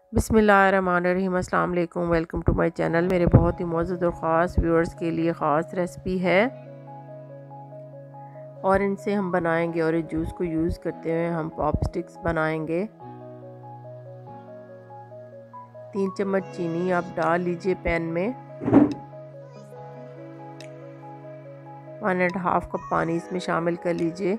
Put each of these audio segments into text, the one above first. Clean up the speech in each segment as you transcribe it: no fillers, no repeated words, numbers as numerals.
बिस्मिल्लाहिर्रहमानिर्रहीम। अस्सलाम वालेकुम। Welcome to my channel. मेरे बहुत ही मौजूद और ख़ास व्यूअर्स के लिए ख़ास रेसिपी है और इनसे हम बनाएंगे और इस जूस को यूज़ करते हुए हम पॉप स्टिक्स बनाएंगे। 3 चम्मच चीनी आप डाल लीजिए पैन में। 1.5 कप पानी इसमें शामिल कर लीजिए।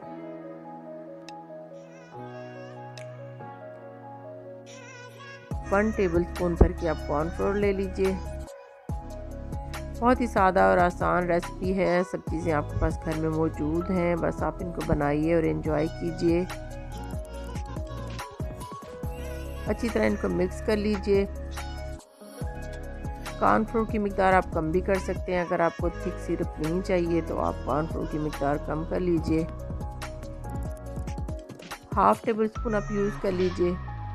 वन टेबल स्पून भर के आप कॉर्नफ्लोर ले लीजिए। बहुत ही सादा और आसान रेसिपी है। सब चीज़ें आपके पास घर में मौजूद हैं, बस आप इनको बनाइए और एंजॉय कीजिए। अच्छी तरह इनको मिक्स कर लीजिए। कॉर्नफ्लोर की मिकदार आप कम भी कर सकते हैं। अगर आपको थिक सिरप नहीं चाहिए तो आप कॉर्नफ्लोर की मिकदार कम कर लीजिए। 1/2 टेबल स्पून आप यूज़ कर लीजिए।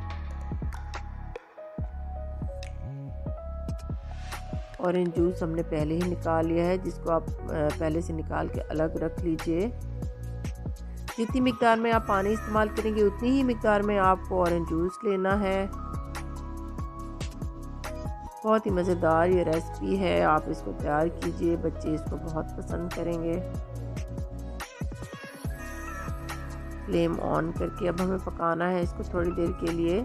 ऑरेंज जूस हमने पहले ही निकाल लिया है, जिसको आप पहले से निकाल के अलग रख लीजिए। जितनी मिकदार में आप पानी इस्तेमाल करेंगे उतनी ही मिकदार में आपको ऑरेंज जूस लेना है। बहुत ही मज़ेदार ये रेसिपी है, आप इसको तैयार कीजिए, बच्चे इसको बहुत पसंद करेंगे। फ्लेम ऑन करके अब हमें पकाना है इसको थोड़ी देर के लिए।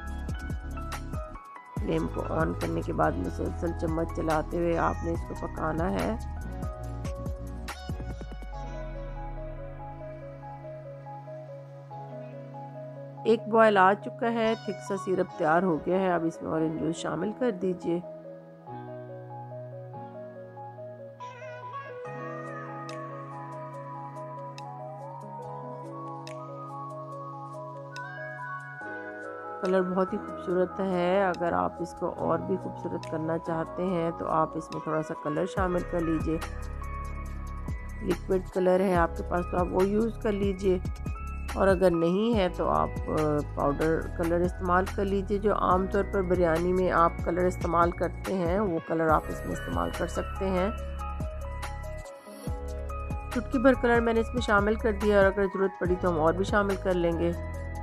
फ्लेम को ऑन करने के बाद मुसलसल चम्मच चलाते हुए आपने इसको पकाना है। एक बॉयल आ चुका है, थिक सा सिरप तैयार हो गया है। अब इसमें ऑरेंज जूस शामिल कर दीजिए। कलर बहुत ही खूबसूरत है। अगर आप इसको और भी खूबसूरत करना चाहते हैं तो आप इसमें थोड़ा सा कलर शामिल कर लीजिए। लिक्विड कलर है आपके पास तो आप वो यूज़ कर लीजिए, और अगर नहीं है तो आप पाउडर कलर इस्तेमाल कर लीजिए। जो आमतौर पर बिरयानी में आप कलर इस्तेमाल करते हैं वो कलर आप इसमें इस्तेमाल कर सकते हैं। चुटकी भर कलर मैंने इसमें शामिल कर दिया, और अगर ज़रूरत पड़ी तो हम और भी शामिल कर लेंगे।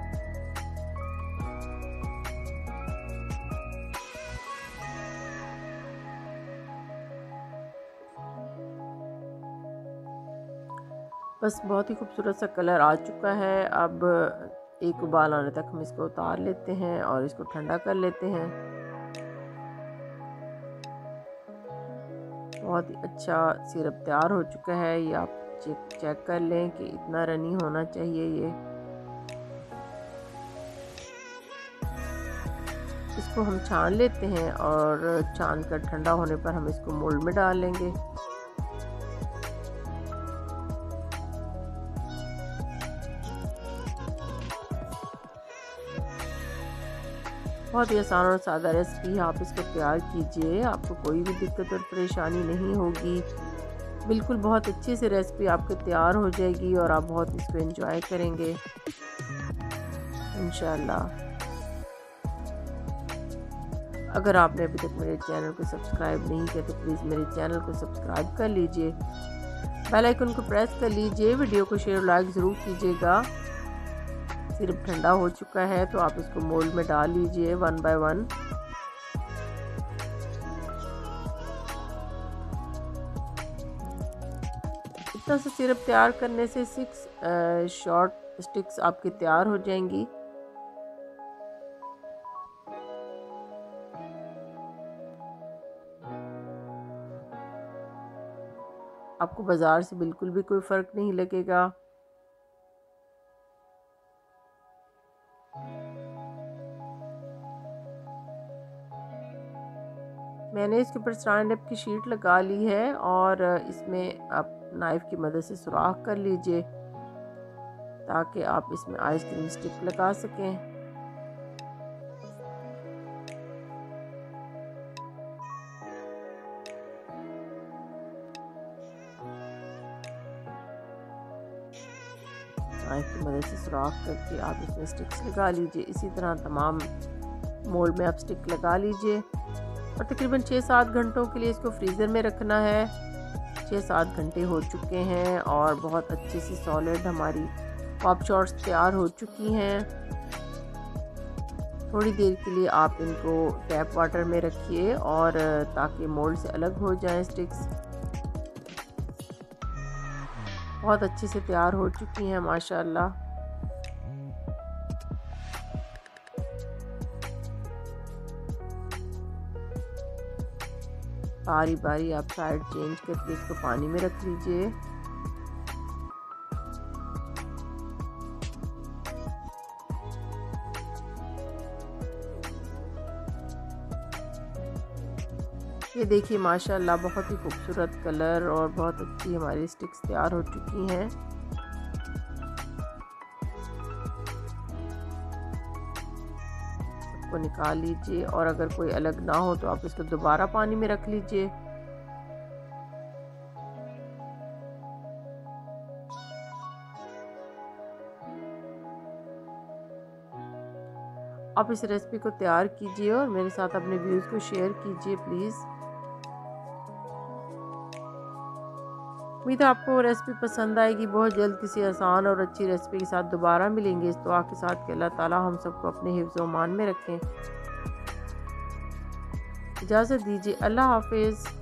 बस बहुत ही खूबसूरत सा कलर आ चुका है। अब एक उबाल आने तक हम इसको उतार लेते हैं और इसको ठंडा कर लेते हैं। बहुत ही अच्छा सिरप तैयार हो चुका है। ये आप चेक कर लें कि इतना रनी होना चाहिए ये। इसको हम छान लेते हैं और छान कर ठंडा होने पर हम इसको मोल्ड में डाल लेंगे। बहुत ही आसान और सादा रेसिपी, आप इसको तैयार कीजिए, आपको कोई भी दिक्कत और परेशानी नहीं होगी। बिल्कुल बहुत अच्छे से रेसिपी आपके तैयार हो जाएगी और आप बहुत इसको एंजॉय करेंगे इंशाल्लाह। अगर आपने अभी तक मेरे चैनल को सब्सक्राइब नहीं किया तो प्लीज़ मेरे चैनल को सब्सक्राइब कर लीजिए, बेल आइकन को प्रेस कर लीजिए, वीडियो को शेयर और लाइक ज़रूर कीजिएगा। सिरप ठंडा हो चुका है तो आप इसको मोल्ड में डाल लीजिए 1 बाय 1। इतना सा सिरप तैयार करने से 6 शॉर्ट स्टिक्स आपकी तैयार हो जाएंगी। आपको बाज़ार से बिल्कुल भी कोई फ़र्क नहीं लगेगा। मैंने इसके ऊपर स्टैंड अप की शीट लगा ली है और इसमें आप नाइफ़ की मदद से सुराख कर लीजिए ताकि आप इसमें आइसक्रीम स्टिक लगा सकें। नाइफ की मदद से सुराख करके आप इसमें स्टिक्स लगा लीजिए। इसी तरह तमाम मोल्ड में आप स्टिक लगा लीजिए और तकरीबन 6-7 घंटों के लिए इसको फ्रीज़र में रखना है। 6-7 घंटे हो चुके हैं और बहुत अच्छी सी सॉलिड हमारी पॉप शॉट्स तैयार हो चुकी हैं। थोड़ी देर के लिए आप इनको टैप वाटर में रखिए और ताकि मोल्ड से अलग हो जाएं स्टिक्स। बहुत अच्छे से तैयार हो चुकी हैं माशाल्लाह। बारी बारी आप साइड चेंज करके इसको पानी में रख लीजिए। ये देखिए माशाल्लाह बहुत ही खूबसूरत कलर और बहुत अच्छी हमारी स्टिक्स तैयार हो चुकी हैं। इसको निकाल लीजिए और अगर कोई अलग ना हो तो आप इसको दोबारा पानी में रख लीजिए। आप इस रेसिपी को तैयार कीजिए और मेरे साथ अपने व्यूज़ को शेयर कीजिए प्लीज़। उम्मीद है आपको रेसिपी पसंद आएगी। बहुत जल्द किसी आसान और अच्छी रेसिपी के साथ दोबारा मिलेंगे। इस दुआ के साथ कि अल्लाह ताला हम सबको अपने हिफ्ज़ व मान में रखें। इजाज़त दीजिए। अल्लाह हाफिज़।